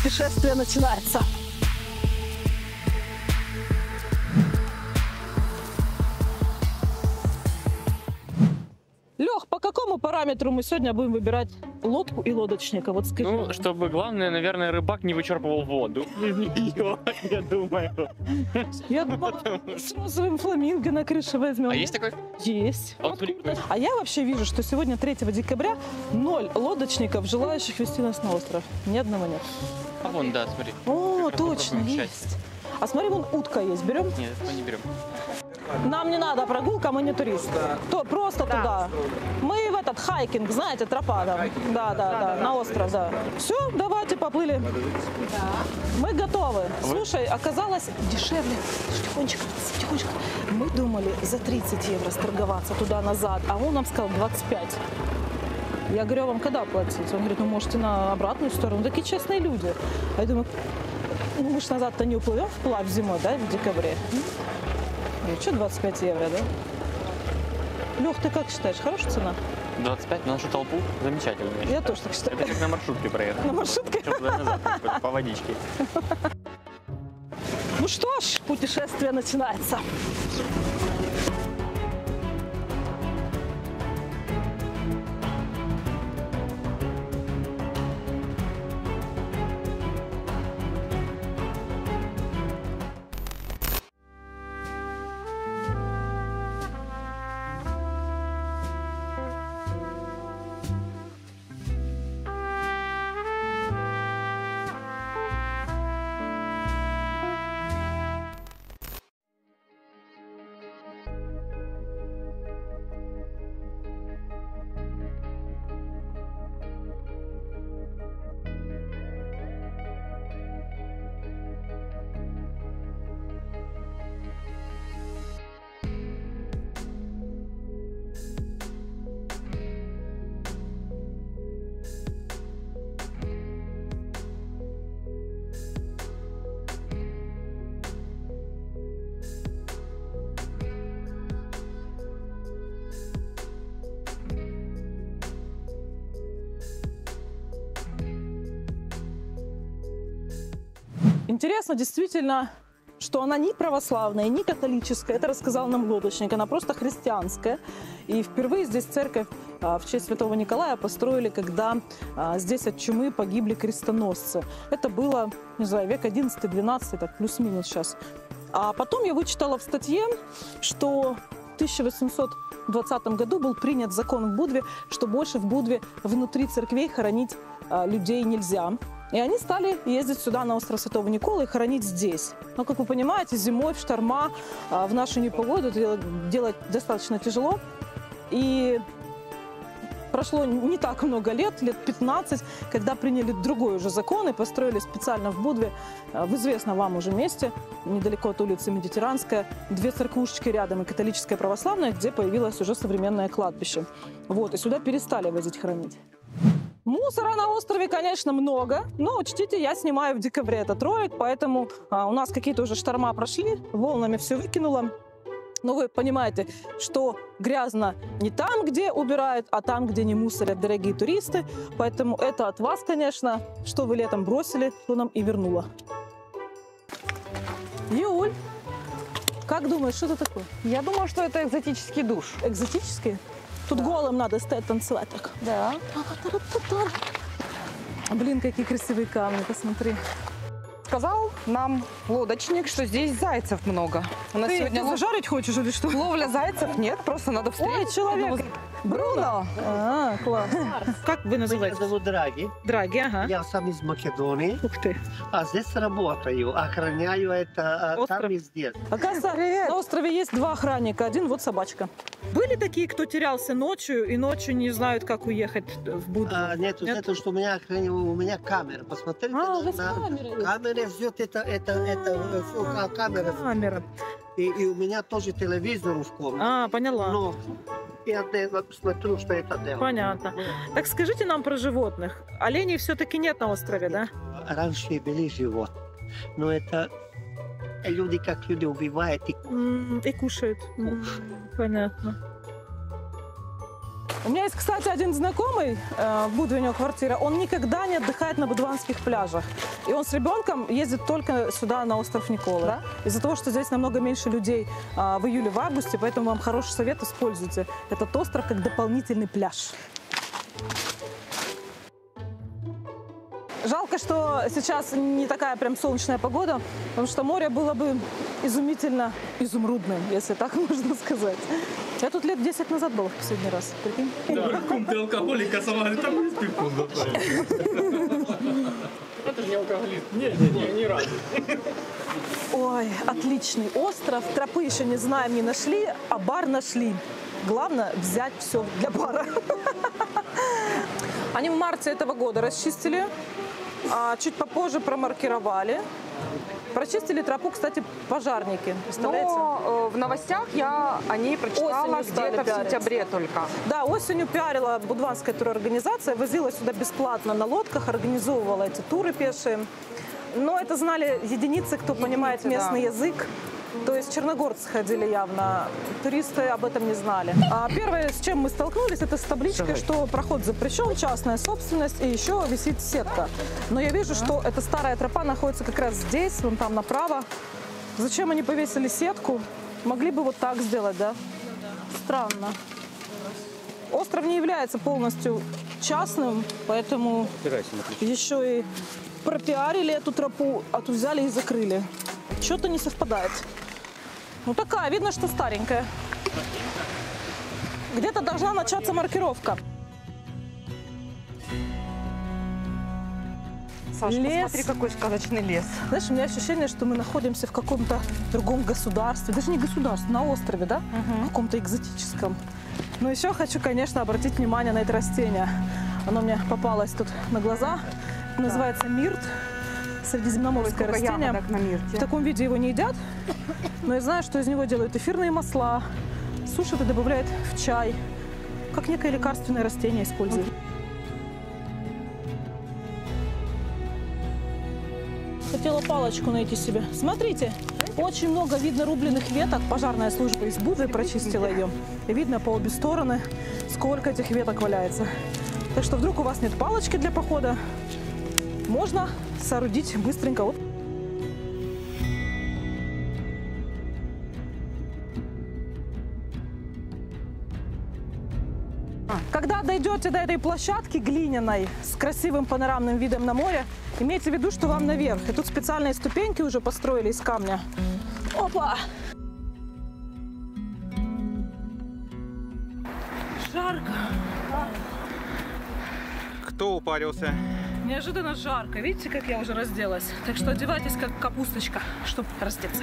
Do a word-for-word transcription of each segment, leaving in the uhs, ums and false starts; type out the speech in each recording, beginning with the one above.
Путешествие начинается. Лех, по какому параметру мы сегодня будем выбирать лодку и лодочника? Вот скажи. Ну, чтобы главное, наверное, рыбак не вычерпывал воду. Я думаю. Я думала, с розовым фламинго на крыше возьмем. А есть такой? Есть. А, вот прикольно. А я вообще вижу, что сегодня третьего декабря ноль лодочников, желающих везти нас на остров. Ни одного нет. А вон, да, смотри. О, Как раз точно, попробуем есть. А смотри, вон утка есть. Берем? Нет, мы не берем. Нам не надо прогулка, мы не туристы. То, просто да. Туда. Мы в этот хайкинг, знаете, тропа. Да, да, да, да, на остров, да. Все, давайте поплыли. Да. Мы готовы. Вы? Слушай, оказалось дешевле. Тихонечко, тихонечко. Мы думали за тридцать евро сторговаться туда-назад, а он нам сказал двадцать пять. Я говорю, а вам когда платить? Он говорит, ну можете на обратную сторону. Такие честные люди. А я думаю, ну мы ж назад-то не уплывем вплавь зимой, да, в декабре. Что двадцать пять евро, да? Лех, ты как считаешь, хорошая цена? двадцать пять на нашу толпу замечательно. Я, я тоже так считаю. Это как на маршрутке проехать. На маршрутке? Назад, по водичке. Ну что ж, путешествие начинается. Интересно действительно, что она не православная, не католическая. Это рассказал нам лодочник. Она просто христианская. И впервые здесь церковь в честь святого Николая построили, когда здесь от чумы погибли крестоносцы. Это было, не знаю, век одиннадцатый-двенадцатый, так плюс-минус сейчас. А потом я вычитала в статье, что в тысяча восемьсот двадцатом году был принят закон в Будве, что больше в Будве внутри церквей хоронить людей нельзя. И они стали ездить сюда, на остров Святого Николы, и хоронить здесь. Но, как вы понимаете, зимой, в шторма, в нашу непогоду это делать достаточно тяжело. И прошло не так много лет, лет пятнадцать, когда приняли другой уже закон и построили специально в Будве, в известном вам уже месте, недалеко от улицы Медитеранская, две церквушечки рядом и католическая и православная, где появилось уже современное кладбище. Вот, и сюда перестали возить хоронить. Мусора на острове, конечно, много, но учтите, я снимаю в декабре этот ролик, поэтому а, у нас какие-то уже шторма прошли, волнами все выкинуло. Но вы понимаете, что грязно не там, где убирают, а там, где не мусорят, дорогие туристы. Поэтому это от вас, конечно, что вы летом бросили, то нам и вернуло. Юль, как думаешь, что это такое? Я думаю, что это экзотический душ. Экзотический? Тут да. Голым надо стоять, танцевать так. Да. Блин, какие красивые камни, посмотри. Сказал нам лодочник, что здесь зайцев много. У нас ты, сегодня ты лов... зажарить хочешь или что? Ловля зайцев нет, просто надо встретить. Ой, человек. Бруно. А, класс. Как вы называетесь? Меня зовут Драги. Драги, ага. Я сам из Македонии. Ух ты. А здесь работаю, охраняю это остров. Там и здесь. Оказывается, привет. На острове есть два охранника, один вот собачка. Были такие, кто терялся ночью и ночью не знают, как уехать в Будву? А, нет, нет? Это, что у меня, у меня камера. Посмотрите, а, на, камера, камера ждет это, это, это, это камера. камера. И, и у меня тоже телевизор в комнате. А, поняла. Но я смотрю, что это делает. Понятно. Так скажите нам про животных. Оленей все-таки нет на острове, да? Раньше были животные, но это люди, как люди убивают и, mm, и кушают. Mm, понятно. У меня есть, кстати, один знакомый, э, в Будве у него квартира, он никогда не отдыхает на будванских пляжах. И он с ребенком ездит только сюда, на остров Николы. Да? Из-за того, что здесь намного меньше людей э, в июле, в августе, поэтому вам хороший совет, используйте этот остров как дополнительный пляж. Жалко, что сейчас не такая прям солнечная погода, потому что море было бы изумительно изумрудным, если так можно сказать. Я тут лет десять назад была в последний раз, прикинь? Да, кум, ты алкоголик, а сама говорит, там есть пивку. Это же не алкоголизм. Нет, не, ни разу. Ой, отличный остров. Тропы еще не знаем, не нашли, а бар нашли. Главное взять все для бара. Они в марте этого года расчистили, а чуть попозже промаркировали. Прочистили тропу, кстати, пожарники. Представляете? Но э, в новостях я о ней прочитала Осенью стали где-то в пиарить. сентябре только. Да, осенью пиарила будванская турорганизация, возила сюда бесплатно на лодках, организовывала эти туры пешие. Но это знали единицы, кто Единицы, понимает местный да. язык. То есть черногорцы ходили явно, туристы об этом не знали. А первое, с чем мы столкнулись, это с табличкой, что проход запрещен, частная собственность, и еще висит сетка. Но я вижу, что эта старая тропа находится как раз здесь, вон там направо. Зачем они повесили сетку? Могли бы вот так сделать, да? Странно. Остров не является полностью частным, поэтому еще и пропиарили эту тропу, а тут взяли и закрыли. Что-то не совпадает. Ну такая, видно, что старенькая. Где-то должна начаться маркировка. Саша, Лес. посмотри, какой сказочный лес. Знаешь, у меня ощущение, что мы находимся в каком-то другом государстве. Даже не государстве, на острове, да? Угу. В каком-то экзотическом. Но еще хочу, конечно, обратить внимание на это растение. Оно мне попалось тут на глаза. Называется мирт. Средиземноморское Ой, сколько растение. ягодок на мирте. В таком виде его не едят, но я знаю, что из него делают эфирные масла, сушат и добавляют в чай. Как некое лекарственное растение используют. Хотела палочку найти себе. Смотрите, очень много видно рубленых веток. Пожарная служба из Будвы прочистила ее. И видно по обе стороны, сколько этих веток валяется. Так что вдруг у вас нет палочки для похода, можно соорудить быстренько. Вот. Когда дойдете до этой площадки глиняной с красивым панорамным видом на море, имейте в виду, что вам наверх. И тут специальные ступеньки уже построили из камня. Опа! Жарко. Кто упарился? Неожиданно жарко. Видите, как я уже разделась? Так что одевайтесь как капусточка, чтобы раздеться.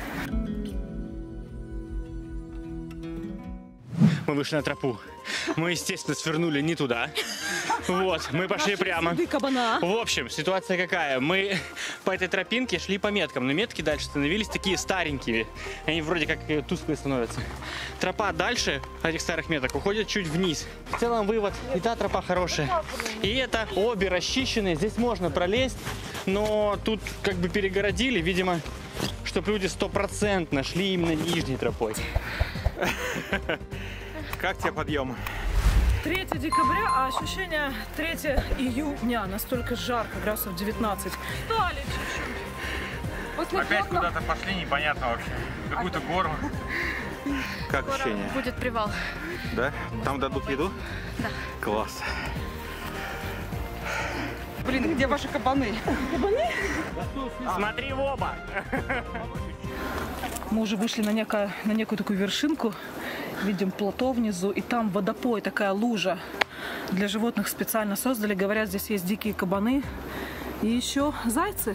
Мы вышли на тропу. Мы, естественно, свернули не туда. Вот, мы пошли прямо. Кабана. В общем, ситуация какая? Мы по этой тропинке шли по меткам, но метки дальше становились такие старенькие. Они вроде как тусклые становятся. Тропа дальше этих старых меток уходит чуть вниз. В целом вывод, и та тропа хорошая. И это обе расчищенные, здесь можно пролезть, но тут как бы перегородили, видимо, чтобы люди стопроцентно шли именно нижней тропой. Как тебе подъем? третьего декабря, а ощущение третьего июня. Настолько жарко, градусов девятнадцать. Стали чуть-чуть. После Опять фотно- куда-то пошли, непонятно вообще. Какую-то гору. Как Скоро ощущение? будет привал. Да? Там дадут еду? Да. Класс. Блин, где ваши кабаны? Смотри в оба! Мы уже вышли на, некое, на некую такую вершинку. Видим плато внизу, и там водопой, такая лужа. Для животных специально создали. Говорят, здесь есть дикие кабаны и еще зайцы.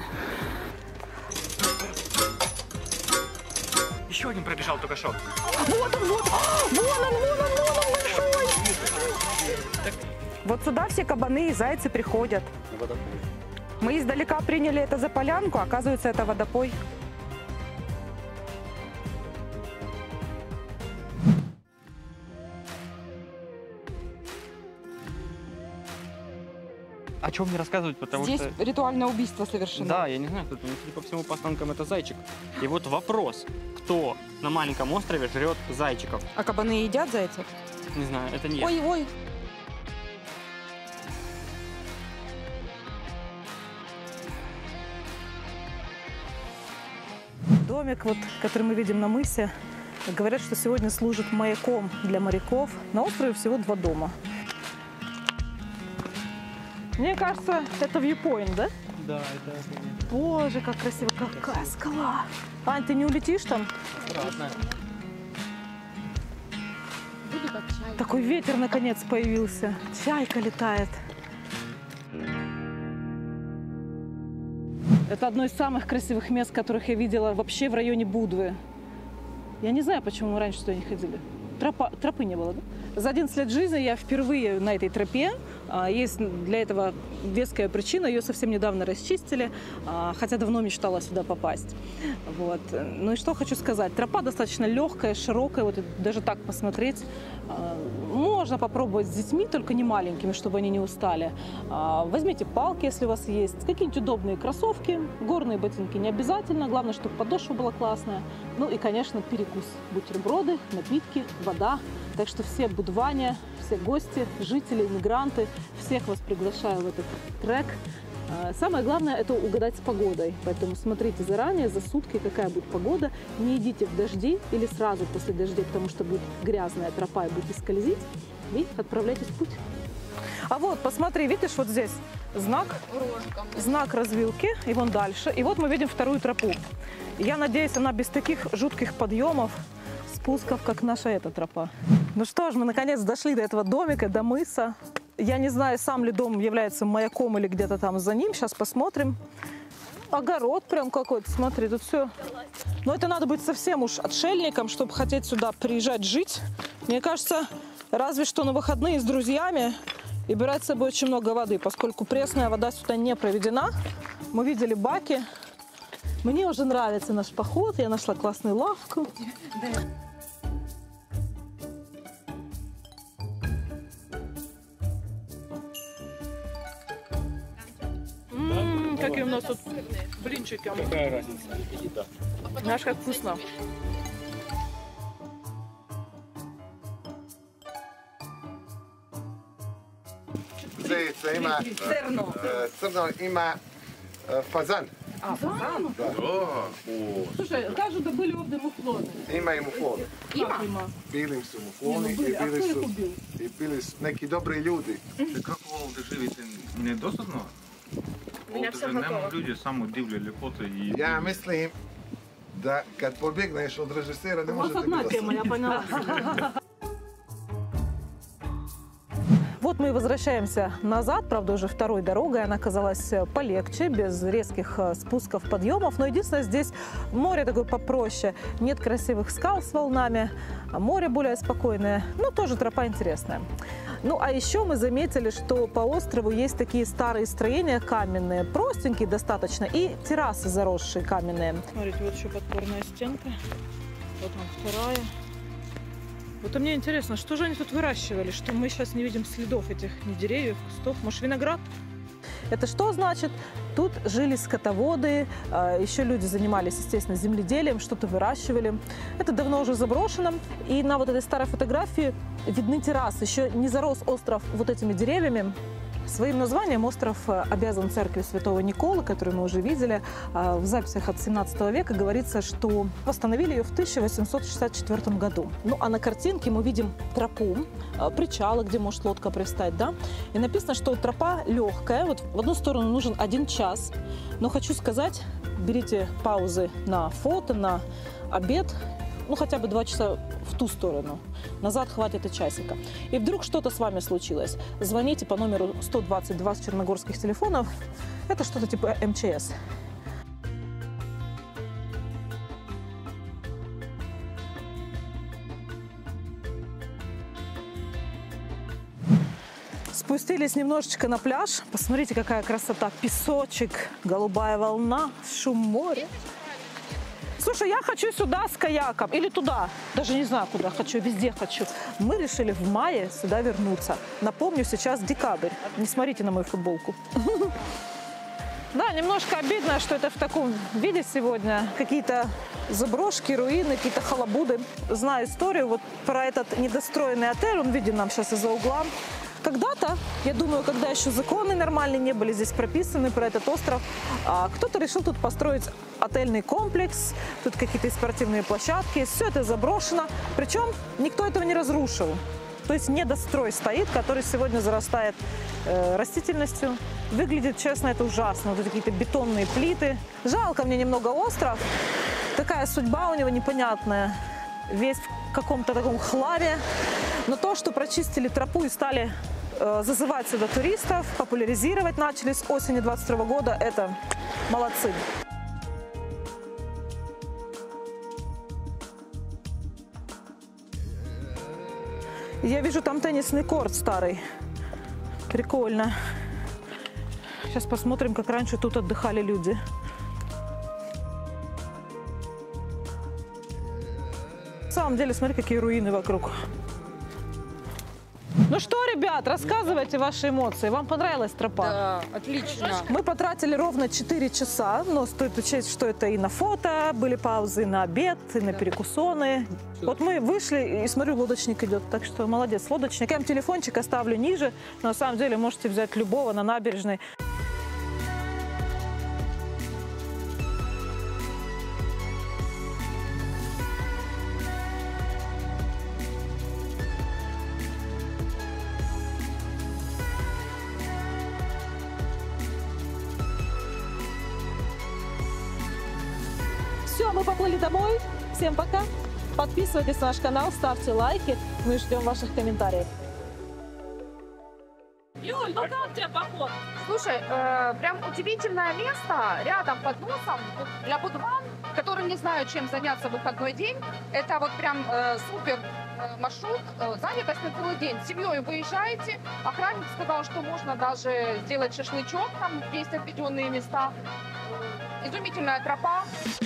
Еще один пробежал только что. Вот он, вот! Вон он, вон он, вон он большой! Вот сюда все кабаны и зайцы приходят. Мы издалека приняли это за полянку, оказывается, это водопой. О чем мне рассказывать, потому Здесь что... ритуальное убийство совершено. Да, я не знаю, кто-то, но, судя по всему, по останкам это зайчик. И вот вопрос, кто на маленьком острове жрет зайчиков? А кабаны едят зайцев? Не знаю, это нет. Ой, ой. Домик, вот, который мы видим на мысе, говорят, что сегодня служит маяком для моряков. На острове всего два дома. Мне кажется, это viewpoint, да? Да, это... Боже, как красиво. Какая скала. Ань, ты не улетишь там? Обратно. Такой ветер наконец появился. Чайка летает. Это одно из самых красивых мест, которых я видела вообще в районе Будвы. Я не знаю, почему мы раньше сюда не ходили. Тропа, тропы не было, да? За одиннадцать лет жизни я впервые на этой тропе. Есть для этого веская причина. Ее совсем недавно расчистили, хотя давно мечтала сюда попасть. Вот. Ну и что хочу сказать. Тропа достаточно легкая, широкая. Вот даже так посмотреть. Можно попробовать с детьми, только не маленькими, чтобы они не устали. Возьмите палки, если у вас есть. Какие-нибудь удобные кроссовки. Горные ботинки не обязательно. Главное, чтобы подошва была классная. Ну и, конечно, перекус. Бутерброды, напитки, вода. Так что все будване, все гости, жители, мигранты, всех вас приглашаю в этот трек. Самое главное – это угадать с погодой. Поэтому смотрите заранее, за сутки, какая будет погода. Не идите в дожди или сразу после дождей, потому что будет грязная тропа и будете скользить. И отправляйтесь в путь. А вот, посмотри, видишь, вот здесь знак, знак развилки, и вон дальше. И вот мы видим вторую тропу. Я надеюсь, она без таких жутких подъемов, спусков, как наша эта тропа. Ну что ж, мы наконец дошли до этого домика, до мыса. Я не знаю, сам ли дом является маяком или где-то там за ним. Сейчас посмотрим. Огород прям какой-то, смотри, тут все. Но это надо быть совсем уж отшельником, чтобы хотеть сюда приезжать жить. Мне кажется, разве что на выходные с друзьями и брать с собой очень много воды, поскольку пресная вода сюда не проведена. Мы видели баки. Мне уже нравится наш поход. Я нашла классную лавку. М-м, какие у нас тут блинчики. Какая разница? Знаешь, как вкусно. Zejica ima, Crno. e, crno ima e, fazan. А, фазан? О, Слушай, кажут, да были ovdje mufloni. ima i mufloni. Ima? Ima. Bili su mufloni i bili, a bili ko je su, ubio? i bili su neki dobri ljudi. Kako ovdje živite nedosadno? Ovdje se nema ljudi, samo divlje ljepote i... Ja mislim da kad pobjegneš od režisera ne У вас možete одна biti тема, dosadni. я поняла. Вот мы и возвращаемся назад, правда, уже второй дорогой. Она оказалась полегче, без резких спусков, подъемов. Но единственное, здесь море такое попроще. Нет красивых скал с волнами, а море более спокойное. Ну, тоже тропа интересная. Ну, а еще мы заметили, что по острову есть такие старые строения каменные, простенькие достаточно, и террасы заросшие каменные. Смотрите, вот еще подпорная стенка. Вот она вторая. Вот мне интересно, что же они тут выращивали, что мы сейчас не видим следов этих ни деревьев, кустов, может, виноград? Это что значит? Тут жили скотоводы, еще люди занимались, естественно, земледелием, что-то выращивали. Это давно уже заброшено. И на вот этой старой фотографии видны террасы. Еще не зарос остров вот этими деревьями. Своим названием остров обязан церкви Святого Николы, которую мы уже видели. В записях от семнадцатого века говорится, что восстановили ее в тысяча восемьсот шестьдесят четвёртом году. Ну а на картинке мы видим тропу, причалы, где может лодка пристать, да? И написано, что тропа легкая. Вот в одну сторону нужен один час. Но хочу сказать, берите паузы на фото, на обед. Ну, хотя бы два часа в ту сторону. Назад хватит и часика. И вдруг что-то с вами случилось. Звоните по номеру сто двадцать два с черногорских телефонов. Это что-то типа эм че эс. Спустились немножечко на пляж. Посмотрите, какая красота. Песочек, голубая волна, шум моря. Слушай, я хочу сюда с каяком или туда, даже не знаю куда хочу, везде хочу. Мы решили в мае сюда вернуться. Напомню, сейчас декабрь. Не смотрите на мою футболку. Да, немножко обидно, что это в таком виде сегодня. Какие-то заброшки, руины, какие-то халабуды. Знаю историю вот про этот недостроенный отель, он виден нам сейчас из-за угла. Когда-то, я думаю, когда еще законы нормальные не были здесь прописаны про этот остров, а кто-то решил тут построить отельный комплекс, тут какие-то спортивные площадки, все это заброшено. Причем никто этого не разрушил. То есть недострой стоит, который сегодня зарастает э, растительностью. Выглядит, честно, это ужасно. Вот какие-то бетонные плиты. Жалко мне немного остров. Такая судьба у него непонятная. Весь в каком-то таком хламе. Но то, что прочистили тропу и стали э, зазывать сюда туристов, популяризировать начали с осени двадцать второго года, это молодцы. Я вижу там теннисный корт старый. Прикольно. Сейчас посмотрим, как раньше тут отдыхали люди. На самом деле, смотри, какие руины вокруг. Ну что, ребят, рассказывайте ваши эмоции. Вам понравилась тропа? Да, отлично. Мы потратили ровно четыре часа, но стоит учесть, что это и на фото, были паузы и на обед, и на перекусоны. Вот мы вышли, и смотрю, лодочник идет, так что молодец, лодочник. Я вам телефончик оставлю ниже, но на самом деле можете взять любого на набережной. Все, мы поплыли домой. Всем пока. Подписывайтесь на наш канал, ставьте лайки. Мы ждем ваших комментариев. Юль, ну как тебе поход? Слушай, э, прям удивительное место рядом под носом для будван, которые не знают, чем заняться в выходной день. Это вот прям э, супер э, маршрут, э, занятость на целый день. С семьей выезжаете. Охранник сказал, что можно даже сделать шашлычок, там есть отведенные места. Изумительная тропа.